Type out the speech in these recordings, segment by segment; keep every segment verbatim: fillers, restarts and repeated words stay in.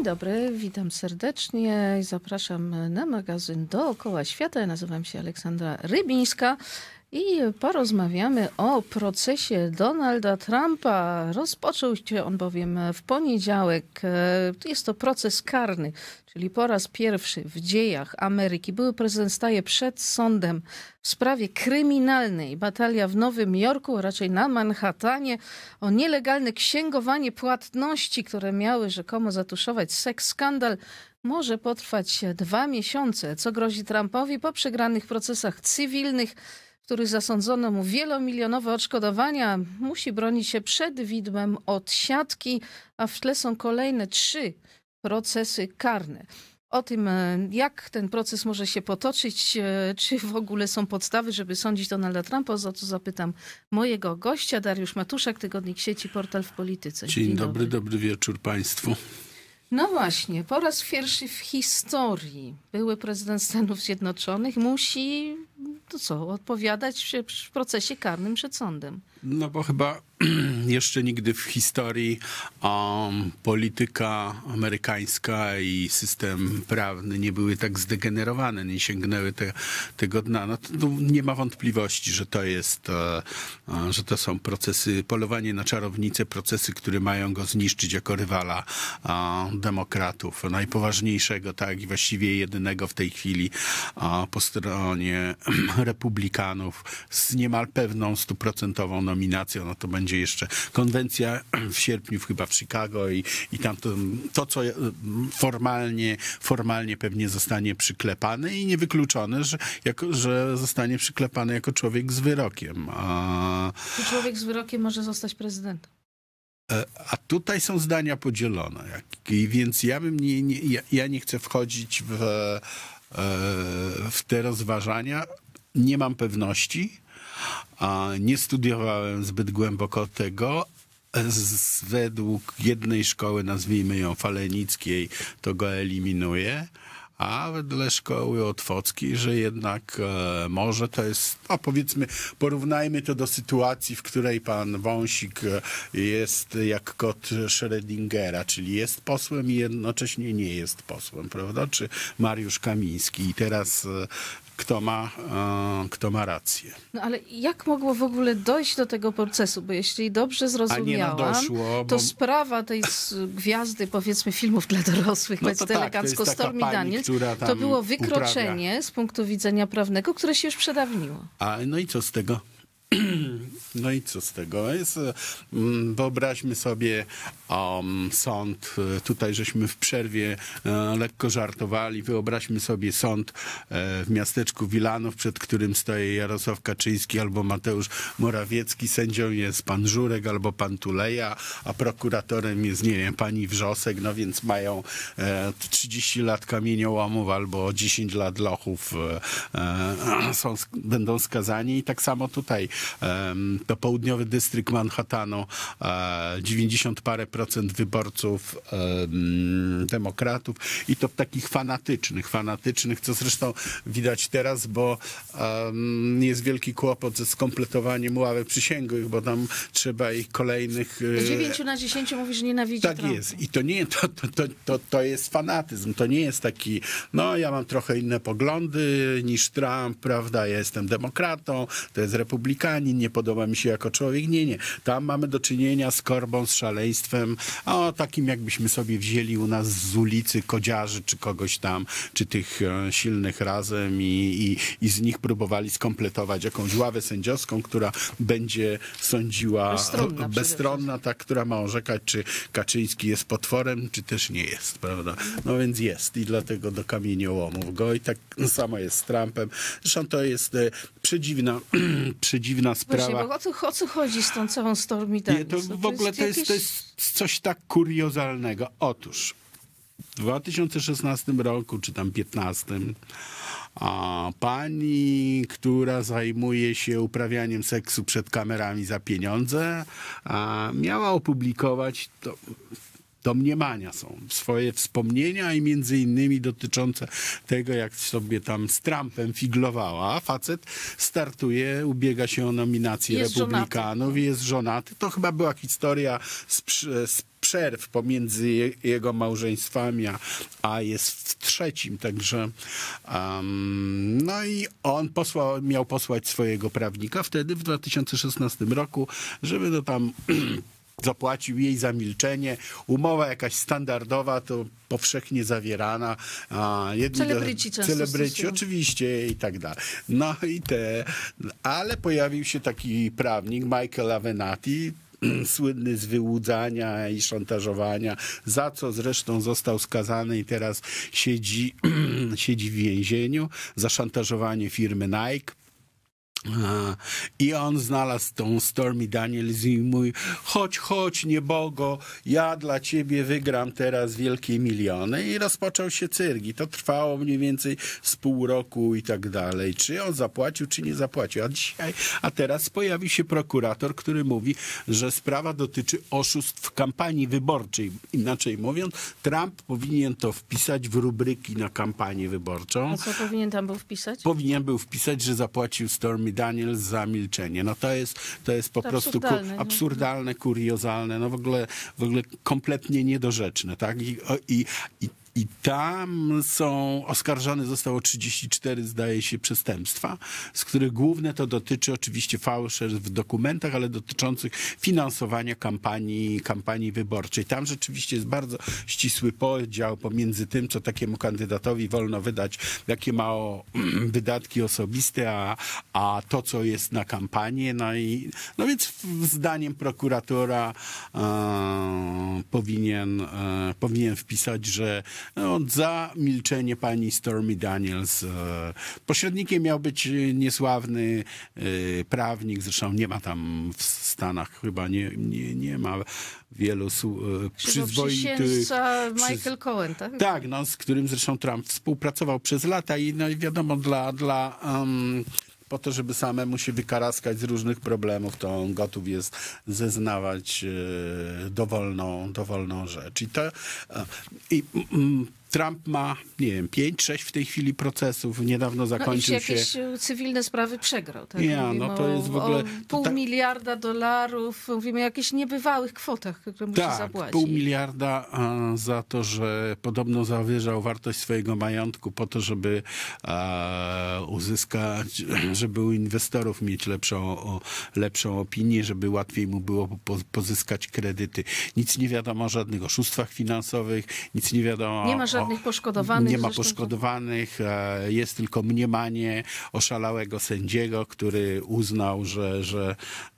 Dzień dobry, witam serdecznie i zapraszam na magazyn Dookoła Świata. Ja nazywam się Aleksandra Rybińska i porozmawiamy o procesie Donalda Trumpa. Rozpoczął się on bowiem w poniedziałek. Jest to proces karny, czyli po raz pierwszy w dziejach Ameryki były prezydent staje przed sądem w sprawie kryminalnej. Batalia w Nowym Jorku, a raczej na Manhattanie, o nielegalne księgowanie płatności, które miały rzekomo zatuszować seks skandal, może potrwać dwa miesiące. Co grozi Trumpowi po przegranych procesach cywilnych, w których zasądzono mu wielomilionowe odszkodowania, musi bronić się przed widmem odsiadki, a w tle są kolejne trzy procesy karne. O tym, jak ten proces może się potoczyć, czy w ogóle są podstawy, żeby sądzić Donalda Trumpa, o to zapytam mojego gościa, Dariusz Matuszak, Tygodnik Sieci, Portal w Polityce. Dzień, Dzień dobry, dobry, dobry wieczór państwu. No właśnie, po raz pierwszy w historii były prezydent Stanów Zjednoczonych musi, to co, odpowiadać w procesie karnym przed sądem. No bo chyba jeszcze nigdy w historii um, polityka amerykańska i system prawny nie były tak zdegenerowane, nie sięgnęły te, tego dna. No to, to nie ma wątpliwości, że to jest, e, że to są procesy, polowanie na czarownicę, procesy, które mają go zniszczyć jako rywala e, demokratów. Najpoważniejszego, tak, i właściwie jedynego w tej chwili e, po stronie republikanów z niemal pewną stuprocentową nominacją. No to będzie jeszcze konwencja w sierpniu chyba w Chicago i, i tam to, to, co formalnie, formalnie pewnie zostanie przyklepane i niewykluczone, że, jako, że zostanie przyklepane jako człowiek z wyrokiem. A, Czy człowiek z wyrokiem może zostać prezydentem? A tutaj są zdania podzielone. Jak, i więc ja bym nie, nie, ja, ja nie chcę wchodzić w, w te rozważania. Nie mam pewności. Nie studiowałem zbyt głęboko tego. Z, według jednej szkoły, nazwijmy ją Falenickiej, to go eliminuje, a wedle szkoły otwockiej, że jednak e, może to jest, no powiedzmy, porównajmy to do sytuacji, w której pan Wąsik jest jak kot Schrödingera, czyli jest posłem i jednocześnie nie jest posłem, prawda? Czy Mariusz Kamiński. I teraz e, Kto ma, e, kto ma rację. No ale jak mogło w ogóle dojść do tego procesu? Bo jeśli dobrze zrozumiałam, A nie, no doszło, to bo... sprawa tej gwiazdy, powiedzmy, filmów dla dorosłych, no to tak, elegancko Stormy Daniels, to było wykroczenie uprawia. z punktu widzenia prawnego, które się już przedawniło. A no i co z tego? No i co z tego? Jest, wyobraźmy sobie um, sąd, tutaj żeśmy w przerwie e, lekko żartowali, wyobraźmy sobie sąd e, w miasteczku Wilanów, przed którym stoi Jarosław Kaczyński albo Mateusz Morawiecki, sędzią jest pan Żurek albo pan Tuleja, a prokuratorem jest, nie wiem, pani Wrzosek, no więc mają e, trzydzieści lat kamieniołomów albo dziesięć lat lochów, e, e, są, będą skazani i tak samo tutaj. To południowy dystrykt Manhattanu, dziewięćdziesiąt parę procent wyborców demokratów i to takich fanatycznych, fanatycznych, co zresztą widać teraz, bo jest wielki kłopot ze skompletowaniem ławy przysięgłych, bo tam trzeba ich kolejnych... Z dziewięciu na dziesięciu mówisz, że nienawidzi Tak Trumpa. jest. I to nie, to, to, to, to jest fanatyzm. To nie jest taki, no ja mam trochę inne poglądy niż Trump, prawda, ja jestem demokratą, to jest republikanin, nie podoba mi się jako człowiek. Nie, nie. Tam mamy do czynienia z korbą, z szaleństwem, o takim jakbyśmy sobie wzięli u nas z ulicy kodziarzy, czy kogoś tam, czy tych e, silnych razem i, i, i z nich próbowali skompletować jakąś ławę sędziowską, która będzie sądziła bezstronna, bezstronna, tak, która ma orzekać, czy Kaczyński jest potworem, czy też nie jest, prawda? No więc jest i dlatego do kamieniołomów go i tak samo jest z Trumpem. Zresztą to jest e, przedziwna, przedziwna sprawa. Właśnie, bo o co, o co chodzi z tą całą Stormy Daniels? Nie, to w ogóle to jest, jakieś... to jest coś tak kuriozalnego. Otóż w dwa tysiące szesnastym roku, czy tam piętnastym, a pani, która zajmuje się uprawianiem seksu przed kamerami za pieniądze, a miała opublikować to... domniemania są swoje wspomnienia i między innymi dotyczące tego, jak sobie tam z Trumpem figlowała. Facet startuje, ubiega się o nominację jest republikanów żonaty. i jest żonaty. To chyba była historia z, z przerw pomiędzy je, jego małżeństwami, a, a jest w trzecim, także um, no i on posłał, miał posłać swojego prawnika wtedy w dwa tysiące szesnastym roku, żeby no tam zapłacił jej za milczenie. Umowa jakaś standardowa, to powszechnie zawierana. A jedni celebryci do, często Celebryci, stosują. oczywiście i tak dalej. No i te, ale pojawił się taki prawnik, Michael Avenatti, słynny z wyłudzania i szantażowania, za co zresztą został skazany i teraz siedzi, siedzi w więzieniu za szantażowanie firmy Nike. I on znalazł tą Stormy Daniels i mówi: chodź, chodź, niebogo, ja dla ciebie wygram teraz wielkie miliony. I rozpoczął się cyrk. I to trwało mniej więcej z pół roku i tak dalej. Czy on zapłacił, czy nie zapłacił. A dzisiaj, a teraz pojawi się prokurator, który mówi, że sprawa dotyczy oszustw w kampanii wyborczej. Inaczej mówiąc, Trump powinien to wpisać w rubryki na kampanię wyborczą. A co powinien tam był wpisać? Powinien był wpisać, że zapłacił Stormy Daniels za milczenie. No to jest, to jest po to prostu absurdalne, ku, absurdalne, kuriozalne, no w ogóle, w ogóle kompletnie niedorzeczne, tak? I, i, i I tam są, oskarżone zostało trzydzieści cztery, zdaje się, przestępstwa, z których główne to dotyczy oczywiście fałszerstw w dokumentach, ale dotyczących finansowania kampanii, kampanii wyborczej. Tam rzeczywiście jest bardzo ścisły podział pomiędzy tym, co takiemu kandydatowi wolno wydać, jakie ma wydatki osobiste, a, a to, co jest na kampanię. No i, no więc zdaniem prokuratora e, powinien, e, powinien wpisać, że no, za milczenie pani Stormy Daniels. Pośrednikiem miał być niesławny prawnik, zresztą nie ma tam w Stanach, chyba nie, nie, nie ma wielu przyzwoitych... Michael Cohen, tak? Tak, no, z którym zresztą Trump współpracował przez lata i no, wiadomo, dla... dla um, po to, żeby samemu się wykaraskać z różnych problemów, to on gotów jest zeznawać e, dowolną, dowolną rzecz. I to e, i, mm, Trump ma, nie wiem, pięć, sześć w tej chwili procesów. Niedawno zakończył no i się... jakieś cywilne sprawy przegrał. Tak? Ja, no to jest w ogóle... O pół tak... miliarda dolarów. Mówimy o jakichś niebywałych kwotach, które musi tak, zapłacić. pół miliarda a, za to, że podobno zawyżał wartość swojego majątku po to, żeby a, uzyskać, żeby u inwestorów mieć lepszą, o, lepszą opinię, żeby łatwiej mu było po, pozyskać kredyty. Nic nie wiadomo o żadnych oszustwach finansowych, nic nie wiadomo... Nie ma żadnych poszkodowanych. Nie ma zresztą. poszkodowanych, jest tylko mniemanie oszalałego sędziego, który uznał, że, że,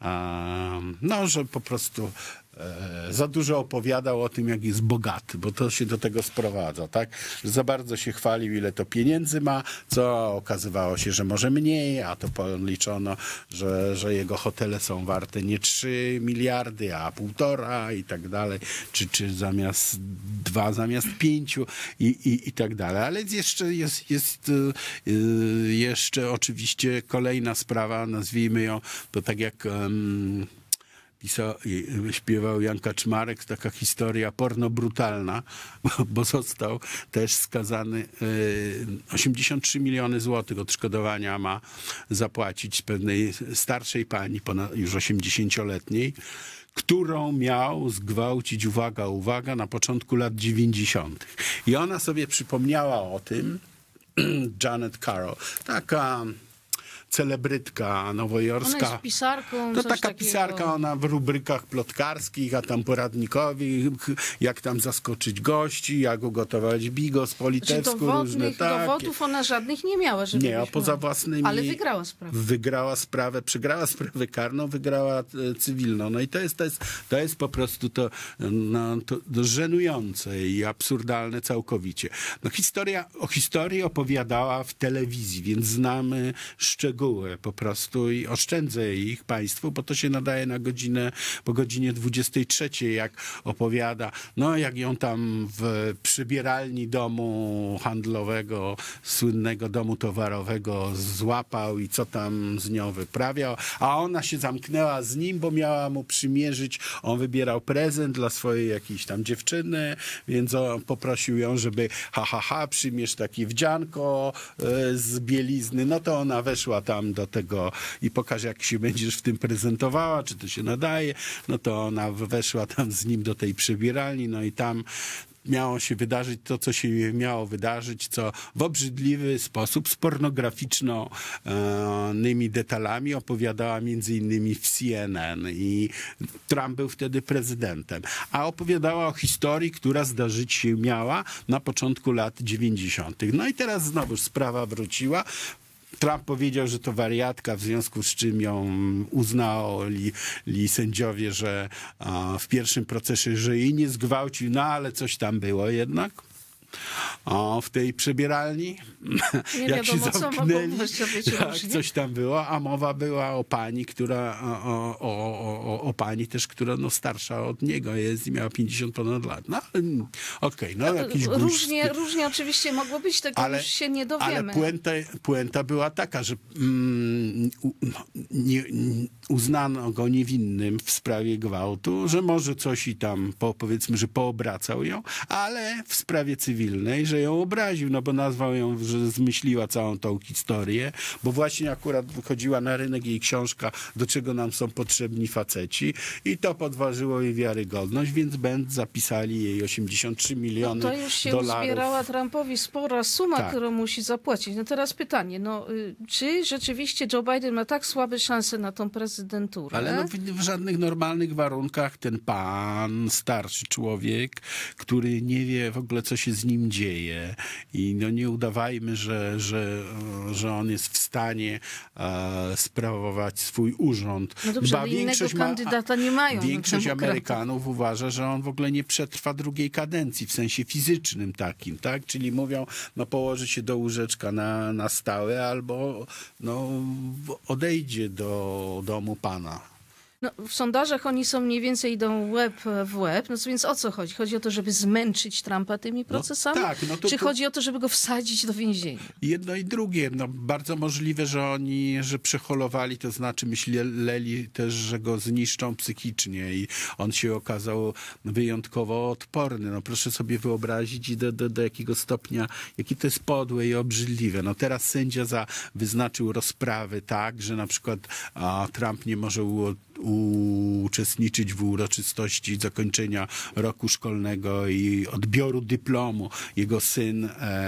no, że po prostu za dużo opowiadał o tym, jak jest bogaty, bo to się do tego sprowadza, tak? Że za bardzo się chwalił, ile to pieniędzy ma, co okazywało się, że może mniej, a to policzono, że, że jego hotele są warte nie trzy miliardy, a półtora i tak dalej, czy, czy zamiast dwa, zamiast pięciu i, i, i tak dalej. Ale jeszcze jest, jest yy, jeszcze oczywiście kolejna sprawa, nazwijmy ją, to tak jak um, Pisał, śpiewał Jan Kaczmarek, taka historia porno brutalna, bo, bo został też skazany, osiemdziesiąt trzy miliony złotych odszkodowania ma zapłacić pewnej starszej pani, ponad już osiemdziesięcioletniej, którą miał zgwałcić, uwaga, uwaga, na początku lat dziewięćdziesiątych. I ona sobie przypomniała o tym, Janet Carroll, taka celebrytka nowojorska. Ona jest pisarką. To coś taka takiego. pisarka, ona w rubrykach plotkarskich, a tam poradnikowych, jak tam zaskoczyć gości, jak ugotować bigos po litewsku, Znaczy dowodnych, różne takie. Dowodów ona żadnych nie miała, żeby Nie, a poza własnymi... Ale wygrała sprawę. Wygrała sprawę, przegrała sprawę karną, wygrała e, cywilną. No i to jest, to jest, to jest po prostu to, no, to, to żenujące i absurdalne całkowicie. No historia, o historii opowiadała w telewizji, więc znamy szczegóły po prostu i oszczędzę ich państwu, bo to się nadaje na godzinę, po godzinie dwudziestej trzeciej, jak opowiada, no jak ją tam w przybieralni domu handlowego, słynnego domu towarowego złapał i co tam z nią wyprawiał, a ona się zamknęła z nim, bo miała mu przymierzyć, on wybierał prezent dla swojej jakiejś tam dziewczyny, więc on poprosił ją, żeby ha, ha, ha, przymierz takie wdzianko y, z bielizny, no to ona weszła tam tam do tego i pokaż, jak się będziesz w tym prezentowała, czy to się nadaje. No to ona weszła tam z nim do tej przebieralni, no i tam miało się wydarzyć to, co się miało wydarzyć, co w obrzydliwy sposób z pornograficznymi detalami opowiadała między innymi w C N N i Trump był wtedy prezydentem. A opowiadała o historii, która zdarzyć się miała na początku lat dziewięćdziesiątych. No i teraz znowu sprawa wróciła. Trump powiedział, że to wariatka, w związku z czym ją uznali li sędziowie, że a, w pierwszym procesie, że jej nie zgwałcił, no ale coś tam było jednak. O, w tej przebieralni, nie jak wiadomo, się zamknęli, tak, coś tam było, a mowa była o pani, która, o, o, o, o pani też, która no, starsza od niego jest i miała pięćdziesiąt ponad lat. No, okej, okay, no jakiś różnie, różnie oczywiście mogło być, tego ale, już się nie dowiemy. Ale puenta, puenta była taka, że mm, nie, uznano go niewinnym w sprawie gwałtu, że może coś i tam, po, powiedzmy, że poobracał ją, ale w sprawie cywilnej, że ją obraził, no bo nazwał ją, że zmyśliła całą tą historię, bo właśnie akurat wychodziła na rynek jej książka Do czego nam są potrzebni faceci i to podważyło jej wiarygodność, więc Bend zapisali jej osiemdziesiąt trzy miliony dolarów. No to już się dolarów. uzbierała Trumpowi spora suma, tak, którą musi zapłacić. No teraz pytanie, no czy rzeczywiście Joe Biden ma tak słabe szanse na tą prezydenturę? Ale no w, w żadnych normalnych warunkach ten pan, starszy człowiek, który nie wie w ogóle, co się z nim dzieje i no nie udawajmy, że, że, że on jest w stanie e, sprawować swój urząd. No dobrze, ale innego kandydata nie mają. Większość Amerykanów uważa, że on w ogóle nie przetrwa drugiej kadencji w sensie fizycznym takim, tak? Czyli mówią, no położy się do łóżeczka na, na stałe albo no, odejdzie do domu pana. No, w sondażach oni są mniej więcej idą łeb w łeb, no więc o co chodzi? Chodzi o to, żeby zmęczyć Trumpa tymi procesami? No, tak, no to, Czy to... chodzi o to, żeby go wsadzić do więzienia? Jedno i drugie. No, bardzo możliwe, że oni, że przeholowali, to znaczy myśleli też, że go zniszczą psychicznie i on się okazał wyjątkowo odporny. No proszę sobie wyobrazić do, do, do jakiego stopnia, jakie to jest podłe i obrzydliwe. No teraz sędzia za, wyznaczył rozprawy tak, że na przykład a, Trump nie może u, uczestniczyć w uroczystości zakończenia roku szkolnego i odbioru dyplomu. Jego syn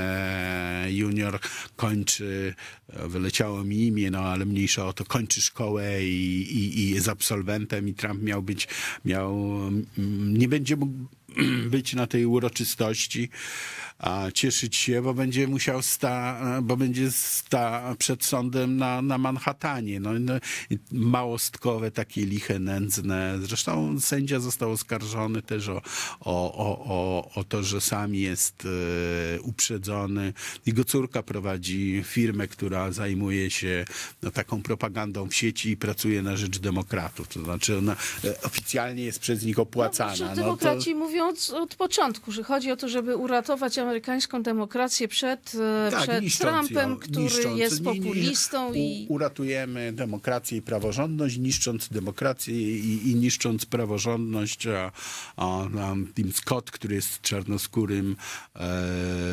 e, junior kończy, wyleciało mi imię, no ale mniejsza o to, kończy szkołę i, i, i jest absolwentem i Trump miał być, miał, nie będzie mógł być na tej uroczystości, a cieszyć się, bo będzie musiał sta, bo będzie sta przed sądem na, na Manhattanie. No, no, małostkowe, takie liche, nędzne. Zresztą sędzia został oskarżony też o, o, o, o, o to, że sam jest e, uprzedzony. Jego córka prowadzi firmę, która zajmuje się no, taką propagandą w sieci i pracuje na rzecz demokratów. To znaczy ona e, oficjalnie jest przez nich opłacana. No, demokraci no, to... mówią od, od początku, że chodzi o to, żeby uratować amerykańską demokrację przed, tak, przed Trumpem, ją, który niszcząc, jest populistą. Nie, nie, u, uratujemy demokrację i praworządność, niszcząc demokrację i, i niszcząc praworządność. A, a, a Tim Scott, który jest czarnoskórym e,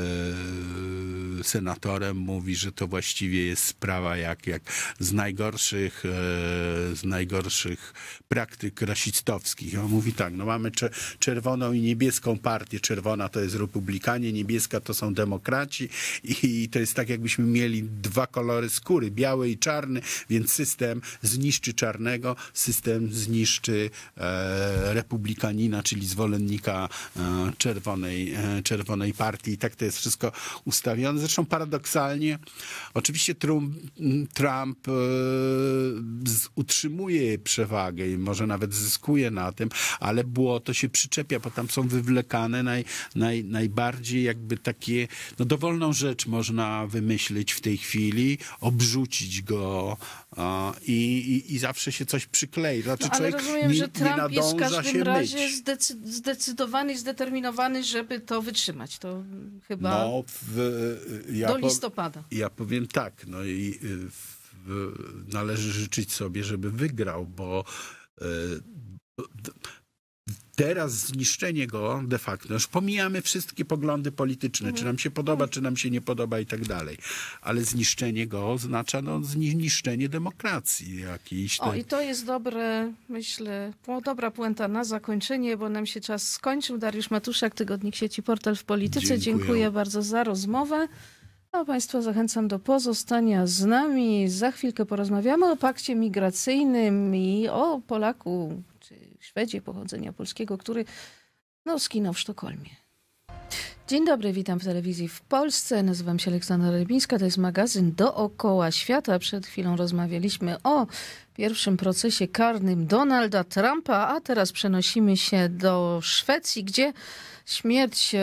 senatorem, mówi, że to właściwie jest sprawa jak, jak z najgorszych e, z najgorszych praktyk rasistowskich. On mówi tak, no mamy czerwoną i niebieską partię. Czerwona to jest republikanie, niebieska to są demokraci i to jest tak, jakbyśmy mieli dwa kolory skóry, biały i czarny, więc system zniszczy czarnego, system zniszczy e, republikanina, czyli zwolennika e, czerwonej, e, czerwonej partii. I tak to jest wszystko ustawione. Zresztą paradoksalnie, oczywiście Trump, Trump e, z, utrzymuje przewagę i może nawet zyskuje na tym, ale błoto się przyczepia, bo tam są wywlekane naj, naj, najbardziej jakby takie, no dowolną rzecz można wymyślić w tej chwili, obrzucić go a, i, i, i zawsze się coś przyklei. Znaczy, no, ale człowiek rozumiem, nie, że Trump nie jest w każdym razie myć. zdecy- zdecydowany, zdeterminowany, żeby to wytrzymać. To chyba no, w, ja do listopada. Po, ja powiem tak, no i w, należy życzyć sobie, żeby wygrał, bo y, teraz zniszczenie go de facto, już pomijamy wszystkie poglądy polityczne, mhm. czy nam się podoba, czy nam się nie podoba i tak dalej, ale zniszczenie go oznacza no, zniszczenie demokracji jakiejś. O, i to jest dobre, myślę, dobra puenta na zakończenie, bo nam się czas skończył. Dariusz Matuszak, Tygodnik Sieci Portal w Polityce. Dziękuję, Dziękuję bardzo za rozmowę. A Państwa zachęcam do pozostania z nami. Za chwilkę porozmawiamy o pakcie migracyjnym i o Polaku, czy Szwedzie pochodzenia polskiego, który no, skinął w Sztokholmie. Dzień dobry, witam w telewizji w Polsce. Nazywam się Aleksandra Rybińska, to jest magazyn Dookoła Świata. Przed chwilą rozmawialiśmy o pierwszym procesie karnym Donalda Trumpa, a teraz przenosimy się do Szwecji, gdzie śmierć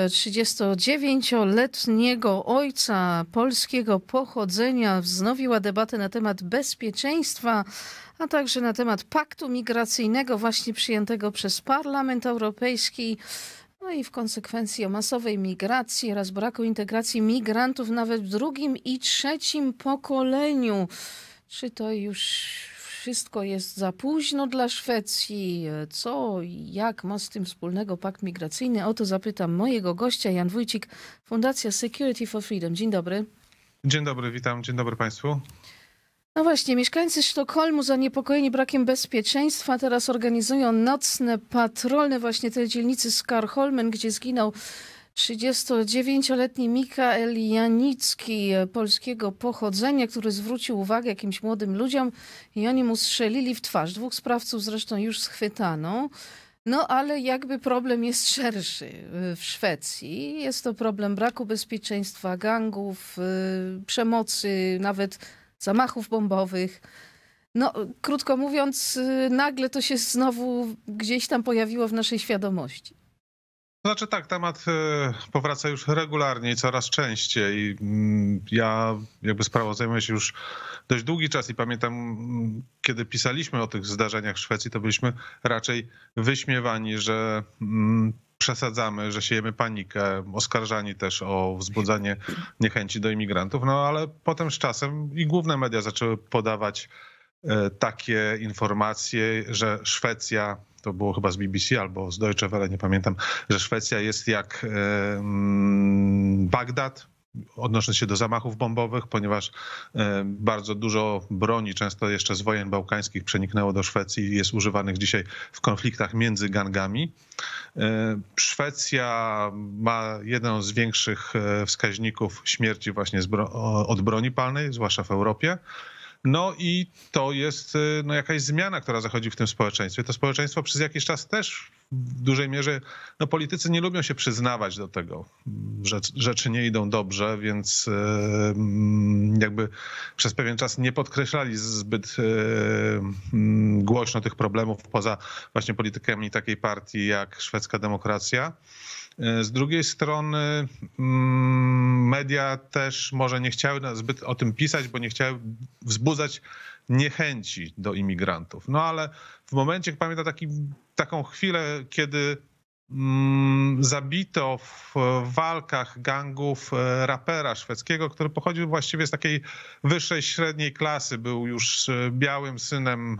trzydziestodziewięcioletniego ojca polskiego pochodzenia wznowiła debatę na temat bezpieczeństwa, a także na temat paktu migracyjnego właśnie przyjętego przez Parlament Europejski. No i w konsekwencji o masowej migracji oraz braku integracji migrantów nawet w drugim i trzecim pokoleniu. Czy to już wszystko jest za późno dla Szwecji? Co i jak ma z tym wspólnego pakt migracyjny? O to zapytam mojego gościa, Jan Wójcik, Fundacja Security for Freedom. Dzień dobry. Dzień dobry, witam. Dzień dobry Państwu. No właśnie, mieszkańcy Sztokholmu zaniepokojeni brakiem bezpieczeństwa teraz organizują nocne patrolne właśnie tej dzielnicy Skarholmen, gdzie zginął trzydziestodziewięcioletni Mikael Janicki polskiego pochodzenia, który zwrócił uwagę jakimś młodym ludziom i oni mu strzelili w twarz. Dwóch sprawców zresztą już schwytano. No ale jakby problem jest szerszy w Szwecji. Jest to problem braku bezpieczeństwa, gangów, przemocy, nawet zamachów bombowych. No, krótko mówiąc, nagle to się znowu gdzieś tam pojawiło w naszej świadomości. Znaczy tak, temat powraca już regularnie i coraz częściej. Ja jakby sprawą zajmuję się już dość długi czas i pamiętam, kiedy pisaliśmy o tych zdarzeniach w Szwecji, to byliśmy raczej wyśmiewani, że przesadzamy, że siejemy panikę, oskarżani też o wzbudzanie niechęci do imigrantów, no ale potem z czasem i główne media zaczęły podawać takie informacje, że Szwecja, to było chyba z B B C albo z Deutsche Welle, nie pamiętam, że Szwecja jest jak Bagdad, odnosząc się do zamachów bombowych, ponieważ bardzo dużo broni, często jeszcze z wojen bałkańskich, przeniknęło do Szwecji i jest używanych dzisiaj w konfliktach między gangami. Szwecja ma jeden z większych wskaźników śmierci właśnie od broni palnej, zwłaszcza w Europie. No i to jest no, jakaś zmiana, która zachodzi w tym społeczeństwie. To społeczeństwo przez jakiś czas też w dużej mierze, no politycy nie lubią się przyznawać do tego, że rzeczy nie idą dobrze, więc jakby przez pewien czas nie podkreślali zbyt głośno tych problemów poza właśnie politykami takiej partii jak Szwedzka Demokracja. Z drugiej strony media też może nie chciały zbyt o tym pisać, bo nie chciały wzbudzać niechęci do imigrantów. No ale w momencie, jak pamiętam taki, taką chwilę, kiedy zabito w walkach gangów rapera szwedzkiego, który pochodził właściwie z takiej wyższej średniej klasy, był już białym synem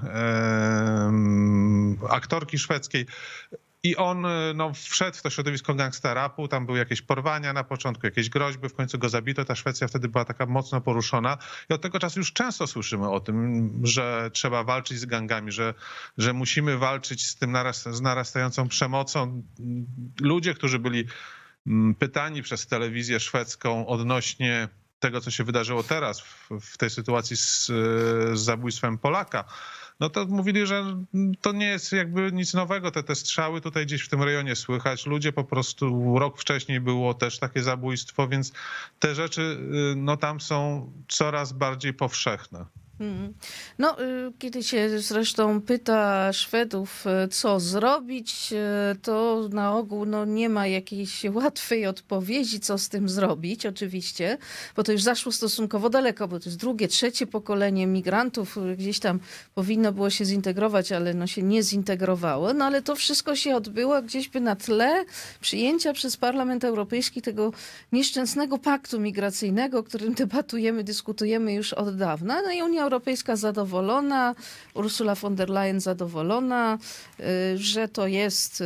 aktorki szwedzkiej. I on no, wszedł w to środowisko gangsta rapu, tam były jakieś porwania na początku, jakieś groźby, w końcu go zabito. Ta Szwecja wtedy była taka mocno poruszona i od tego czasu już często słyszymy o tym, że trzeba walczyć z gangami, że, że musimy walczyć z tym narast, z narastającą przemocą. Ludzie, którzy byli pytani przez telewizję szwedzką odnośnie tego, co się wydarzyło teraz w, w tej sytuacji z, z zabójstwem Polaka, no to mówili, że to nie jest jakby nic nowego, te, te strzały tutaj gdzieś w tym rejonie słychać. Ludzie po prostu, rok wcześniej było też takie zabójstwo, więc te rzeczy no tam są coraz bardziej powszechne. No, kiedy się zresztą pyta Szwedów, co zrobić, to na ogół no, nie ma jakiejś łatwej odpowiedzi, co z tym zrobić, oczywiście, bo to już zaszło stosunkowo daleko, bo to jest drugie, trzecie pokolenie migrantów, gdzieś tam powinno było się zintegrować, ale no się nie zintegrowało, no ale to wszystko się odbyło gdzieś by na tle przyjęcia przez Parlament Europejski tego nieszczęsnego paktu migracyjnego, o którym debatujemy, dyskutujemy już od dawna, no i Unia Europejska zadowolona, Ursula von der Leyen zadowolona, że to jest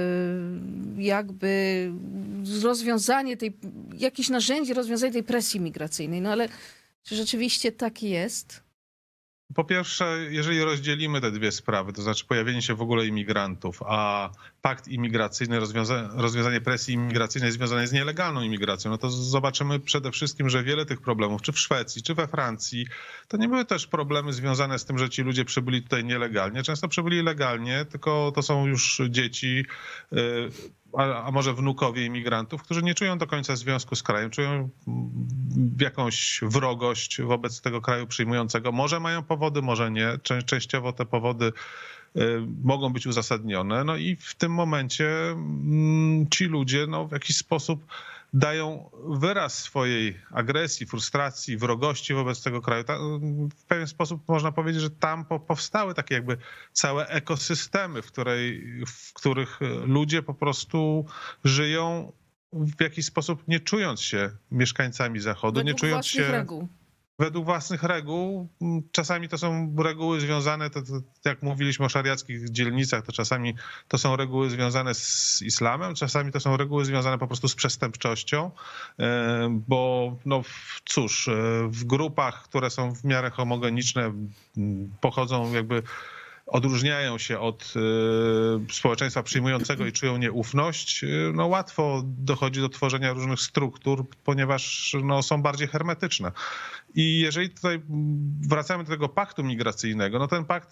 jakby rozwiązanie tej, jakieś narzędzie rozwiązania tej presji migracyjnej. No ale czy rzeczywiście tak jest? Po pierwsze, jeżeli rozdzielimy te dwie sprawy, to znaczy pojawienie się w ogóle imigrantów, a pakt imigracyjny, rozwiąza rozwiązanie presji imigracyjnej związanej z nielegalną imigracją, no to zobaczymy przede wszystkim, że wiele tych problemów, czy w Szwecji, czy we Francji, to nie były też problemy związane z tym, że ci ludzie przybyli tutaj nielegalnie. Często przybyli legalnie, tylko to są już dzieci, a, a może wnukowie imigrantów, którzy nie czują do końca związku z krajem, czują jakąś wrogość wobec tego kraju przyjmującego. Może mają powody, może nie. Czę częściowo te powody mogą być uzasadnione. No i w tym momencie ci ludzie no, w jakiś sposób dają wyraz swojej agresji, frustracji, wrogości wobec tego kraju. W pewien sposób można powiedzieć, że tam powstały takie jakby całe ekosystemy, w, której, w których ludzie po prostu żyją w jakiś sposób nie czując się mieszkańcami Zachodu, Według nie czując się... reguł. Według własnych reguł. Czasami to są reguły związane, to, to, jak mówiliśmy o szariackich dzielnicach, to czasami to są reguły związane z islamem, czasami to są reguły związane po prostu z przestępczością, bo no cóż, w grupach, które są w miarę homogeniczne, pochodzą jakby odróżniają się od społeczeństwa przyjmującego i czują nieufność, no łatwo dochodzi do tworzenia różnych struktur, ponieważ no, są bardziej hermetyczne. I jeżeli tutaj wracamy do tego paktu migracyjnego, no ten pakt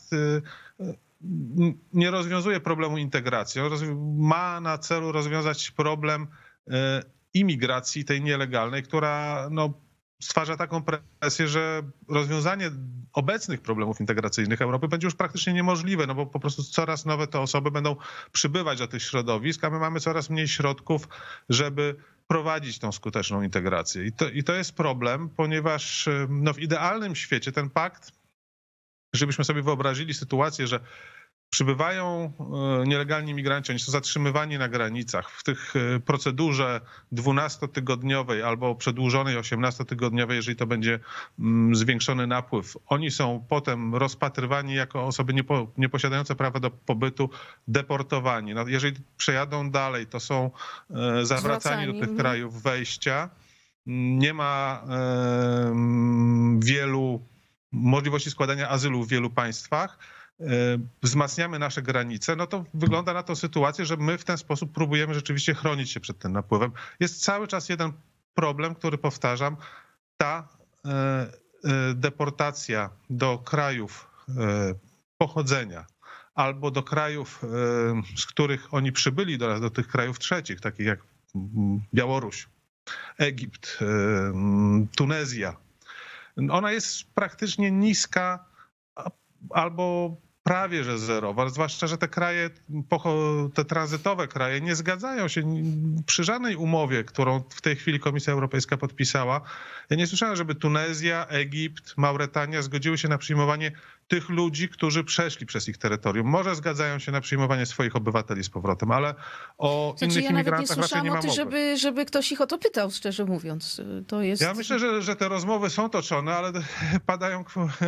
nie rozwiązuje problemu integracji. Ma na celu rozwiązać problem imigracji tej nielegalnej, która no, stwarza taką presję, że rozwiązanie obecnych problemów integracyjnych Europy będzie już praktycznie niemożliwe, no bo po prostu coraz nowe te osoby będą przybywać do tych środowisk, a my mamy coraz mniej środków, żeby prowadzić tą skuteczną integrację. I to, i to jest problem, ponieważ no, w idealnym świecie ten pakt, żebyśmy sobie wyobrazili sytuację, że przybywają nielegalni migranci, oni są zatrzymywani na granicach. W tych procedurze dwunastotygodniowej albo przedłużonej osiemnastotygodniowej, jeżeli to będzie zwiększony napływ, oni są potem rozpatrywani jako osoby niepo, nieposiadające prawa do pobytu, deportowani. No, jeżeli przejadą dalej, to są zawracani Zwracani. do tych krajów wejścia. Nie ma um, wielu możliwości składania azylu w wielu państwach. Wzmacniamy nasze granice, no to wygląda na to sytuację, że my w ten sposób próbujemy rzeczywiście chronić się przed tym napływem. Jest cały czas jeden problem, który powtarzam, ta deportacja do krajów pochodzenia albo do krajów, z których oni przybyli do nas, do tych krajów trzecich, takich jak Białoruś, Egipt, Tunezja. Ona jest praktycznie niska albo prawie że zerowa, zwłaszcza, że te kraje, te tranzytowe kraje nie zgadzają się przy żadnej umowie, którą w tej chwili Komisja Europejska podpisała. Ja nie słyszałem, żeby Tunezja, Egipt, Mauretania zgodziły się na przyjmowanie tych ludzi, którzy przeszli przez ich terytorium. Może zgadzają się na przyjmowanie swoich obywateli z powrotem, ale o znaczy, innych ja imigrantach raczej nie ma mowy. Żeby, żeby ktoś ich o to pytał, szczerze mówiąc. To jest... Ja myślę, że, że te rozmowy są toczone, ale padają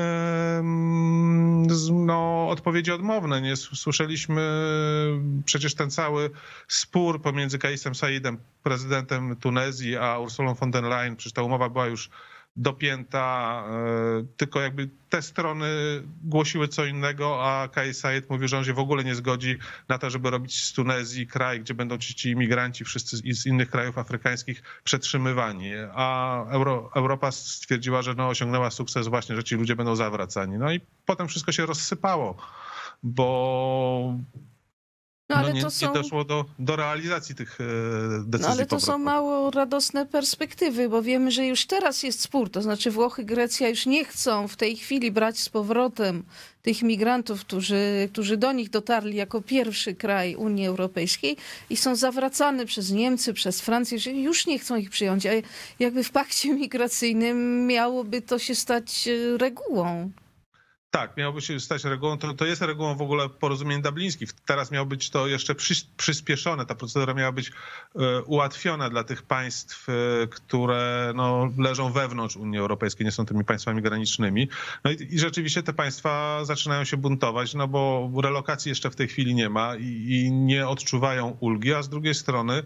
no, odpowiedzi odmowne. Nie słyszeliśmy przecież ten cały spór pomiędzy Kaisem Saidem, prezydentem Tunezji, a Ursulą von der Leyen. Przecież ta umowa była już dopięta, tylko jakby te strony głosiły co innego, a Kais Saied mówił, że on się w ogóle nie zgodzi na to, żeby robić z Tunezji kraj, gdzie będą ci, ci imigranci wszyscy z innych krajów afrykańskich przetrzymywani. A Euro, Europa stwierdziła, że no, osiągnęła sukces właśnie, że ci ludzie będą zawracani. No i potem wszystko się rozsypało, bo No, ale no nie, to są... nie doszło do, do realizacji tych decyzji. No, ale to powrotnych. są mało radosne perspektywy, bo wiemy, że już teraz jest spór. To znaczy Włochy, Grecja już nie chcą w tej chwili brać z powrotem tych migrantów, którzy, którzy do nich dotarli jako pierwszy kraj Unii Europejskiej i są zawracane przez Niemcy, przez Francję, że już nie chcą ich przyjąć. A jakby w pakcie migracyjnym miałoby to się stać regułą. Tak, miałoby się stać regułą, to, to jest regułą w ogóle porozumień dublińskich. Teraz miało być to jeszcze przy, przyspieszone, ta procedura miała być e, ułatwiona dla tych państw, e, które no, leżą wewnątrz Unii Europejskiej, nie są tymi państwami granicznymi. No i, i rzeczywiście te państwa zaczynają się buntować, no bo relokacji jeszcze w tej chwili nie ma i, i nie odczuwają ulgi, a z drugiej strony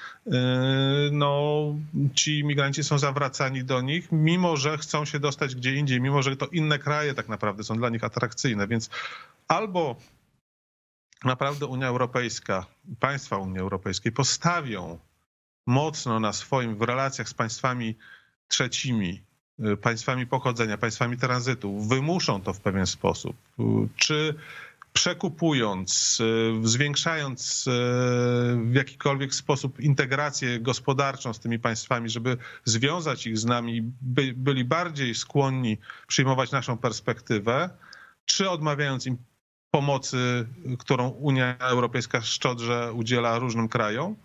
no, ci imigranci są zawracani do nich, mimo że chcą się dostać gdzie indziej, mimo że to inne kraje tak naprawdę są dla nich atrakcyjne. Więc albo naprawdę Unia Europejska, państwa Unii Europejskiej postawią mocno na swoim, w relacjach z państwami trzecimi, państwami pochodzenia, państwami tranzytu, wymuszą to w pewien sposób, czy przekupując, zwiększając w jakikolwiek sposób integrację gospodarczą z tymi państwami, żeby związać ich z nami, by, byli bardziej skłonni przyjmować naszą perspektywę, czy odmawiając im pomocy, którą Unia Europejska szczodrze udziela różnym krajom,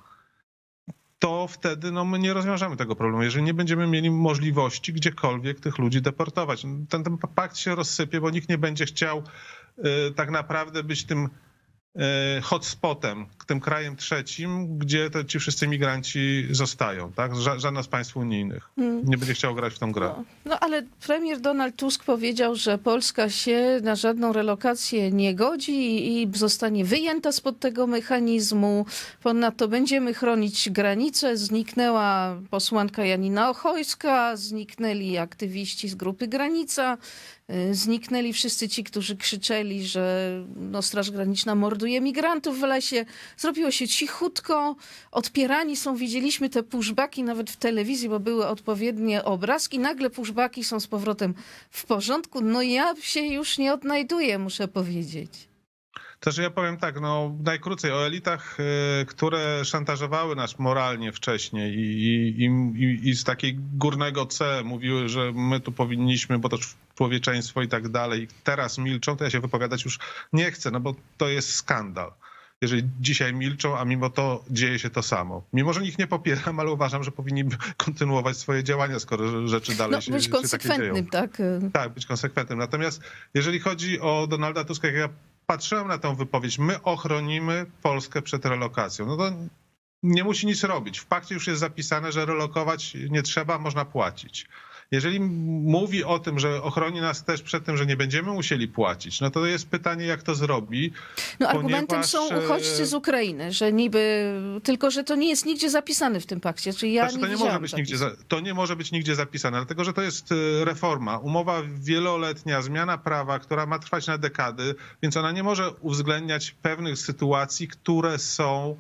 to wtedy no, my nie rozwiążemy tego problemu, jeżeli nie będziemy mieli możliwości gdziekolwiek tych ludzi deportować. Ten, ten pakt się rozsypie, bo nikt nie będzie chciał y, tak naprawdę być tym y, hotspotem, tym krajem trzecim, gdzie te, ci wszyscy migranci zostają. Tak? Ża, żadna z państw unijnych nie będzie chciał grać w tą grę. No, no ale premier Donald Tusk powiedział, że Polska się na żadną relokację nie godzi i zostanie wyjęta spod tego mechanizmu. Ponadto będziemy chronić granice. Zniknęła posłanka Janina Ochojska, zniknęli aktywiści z grupy Granica, zniknęli wszyscy ci, którzy krzyczeli, że no, Straż Graniczna morduje migrantów w lesie. Zrobiło się cichutko, odpierani są, widzieliśmy te pushbacki nawet w telewizji, bo były odpowiednie obrazki. Nagle pushbacki są z powrotem w porządku. No ja się już nie odnajduję, muszę powiedzieć. Też ja powiem tak, no najkrócej o elitach, które szantażowały nas moralnie wcześniej i, i, i, i z takiej górnego C mówiły, że my tu powinniśmy, bo to człowieczeństwo i tak dalej. Teraz milczą, to ja się wypowiadać już nie chcę, no bo to jest skandal. Jeżeli dzisiaj milczą, a mimo to dzieje się to samo. Mimo że ich nie popieram, ale uważam, że powinni kontynuować swoje działania, skoro rzeczy dalej no, się, być się takie konsekwentnym, dzieją. tak? Tak, być konsekwentnym. Natomiast jeżeli chodzi o Donalda Tuska, jak ja patrzyłem na tę wypowiedź, my ochronimy Polskę przed relokacją. No to nie musi nic robić. W pakcie już jest zapisane, że relokować nie trzeba, można płacić. Jeżeli mówi o tym, że ochroni nas też przed tym, że nie będziemy musieli płacić, no to jest pytanie, jak to zrobi. No argumentem ponieważ... są uchodźcy z Ukrainy, że niby, tylko że to nie jest nigdzie zapisane w tym pakcie. Czyli ja znaczy, to, nie nie może być nigdzie, to nie może być nigdzie zapisane, dlatego że to jest reforma, umowa wieloletnia, zmiana prawa, która ma trwać na dekady, więc ona nie może uwzględniać pewnych sytuacji, które są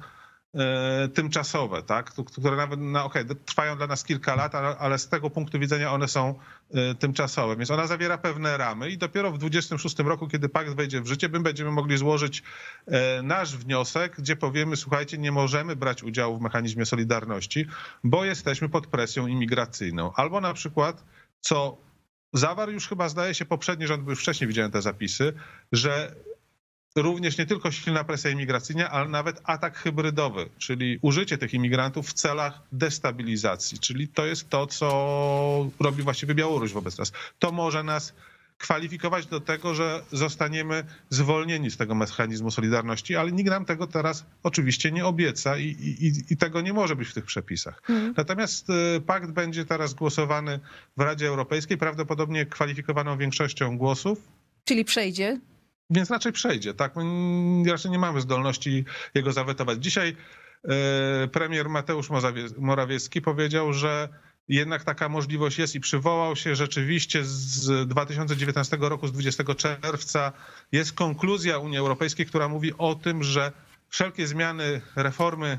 tymczasowe, tak? Które nawet no, okay, trwają dla nas kilka lat, ale, ale z tego punktu widzenia one są tymczasowe. Więc ona zawiera pewne ramy i dopiero w dwudziestym szóstym roku, kiedy pakt wejdzie w życie, my będziemy mogli złożyć nasz wniosek, gdzie powiemy, słuchajcie, nie możemy brać udziału w mechanizmie solidarności, bo jesteśmy pod presją imigracyjną. Albo na przykład, co zawarł już chyba, zdaje się, poprzedni rząd, bo już wcześniej widziałem te zapisy, że również nie tylko silna presja imigracyjna, ale nawet atak hybrydowy, czyli użycie tych imigrantów w celach destabilizacji. Czyli to jest to, co robi właściwie Białoruś wobec nas. To może nas kwalifikować do tego, że zostaniemy zwolnieni z tego mechanizmu solidarności, ale nikt nam tego teraz oczywiście nie obieca i, i, i tego nie może być w tych przepisach. Mm. Natomiast pakt będzie teraz głosowany w Radzie Europejskiej, prawdopodobnie kwalifikowaną większością głosów. Czyli przejdzie? Więc raczej przejdzie, tak? My raczej nie mamy zdolności jego zawetować. Dzisiaj premier Mateusz Morawiecki powiedział, że jednak taka możliwość jest i przywołał się rzeczywiście z dwa tysiące dziewiętnastego roku, z dwudziestego czerwca. Jest konkluzja Unii Europejskiej, która mówi o tym, że wszelkie zmiany, reformy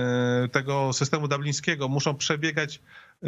tego systemu dublińskiego muszą przebiegać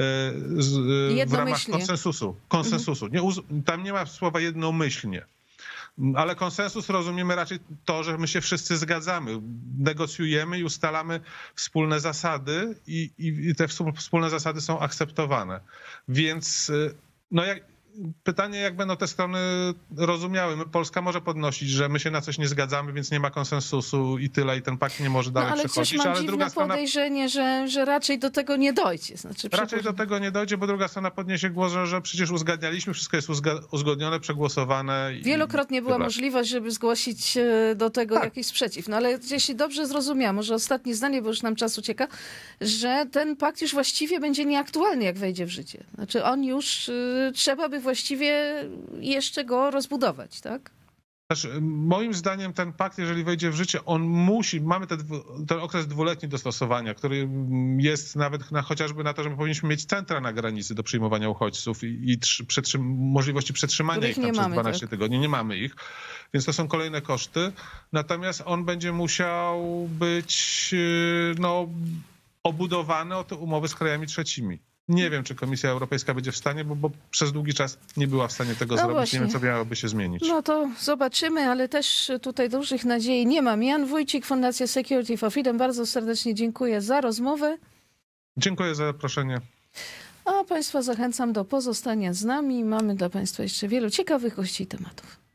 w ramach konsensusu. konsensusu. Nie, tam nie ma słowa jednomyślnie. Ale konsensus rozumiemy raczej to, że my się wszyscy zgadzamy, negocjujemy i ustalamy wspólne zasady i, i te wspólne zasady są akceptowane. Więc no jak pytanie, jak będą te strony rozumiały. My, Polska może podnosić, że my się na coś nie zgadzamy, więc nie ma konsensusu i tyle, i ten pakt nie może dalej no, ale przechodzić. Mam ale dziwne druga strona podejrzenie, że, że raczej do tego nie dojdzie. Znaczy, raczej przypuszczam... do tego nie dojdzie, bo druga strona podniesie głos, że, że przecież uzgadnialiśmy, wszystko jest uzgodnione, przegłosowane. I Wielokrotnie była tyle. możliwość, żeby zgłosić do tego Tak. jakiś sprzeciw. No ale jeśli dobrze zrozumiałam, może ostatnie zdanie, bo już nam czas ucieka, że ten pakt już właściwie będzie nieaktualny, jak wejdzie w życie. Znaczy on już y, trzeba by właściwie jeszcze go rozbudować, tak? Znaczy, moim zdaniem ten pakt, jeżeli wejdzie w życie, on musi, mamy ten, ten okres dwuletni dostosowania, który jest nawet na, chociażby na to, że my powinniśmy mieć centra na granicy do przyjmowania uchodźców i, i trzy, przetrzym, możliwości przetrzymania Których ich tam nie przez mamy, dwanaście tak. tygodni. Nie mamy ich, więc to są kolejne koszty. Natomiast on będzie musiał być no, obudowany o te umowy z krajami trzecimi. Nie wiem, czy Komisja Europejska będzie w stanie, bo, bo przez długi czas nie była w stanie tego No zrobić. właśnie. Nie wiem, co miałoby się zmienić. No to zobaczymy, ale też tutaj dużych nadziei nie mam. Jan Wójcik, Fundacja Security for Freedom, bardzo serdecznie dziękuję za rozmowę. Dziękuję za zaproszenie. A Państwa zachęcam do pozostania z nami. Mamy dla Państwa jeszcze wielu ciekawych gości i tematów.